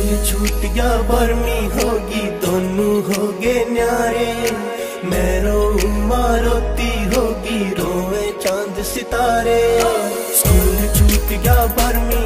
छूट गया बर्मी होगी, दोनों हो गए न्यारे। मैं रोऊं माँ रोती होगी, रोए चांद सितारे। स्कूल छूट गया बर्मी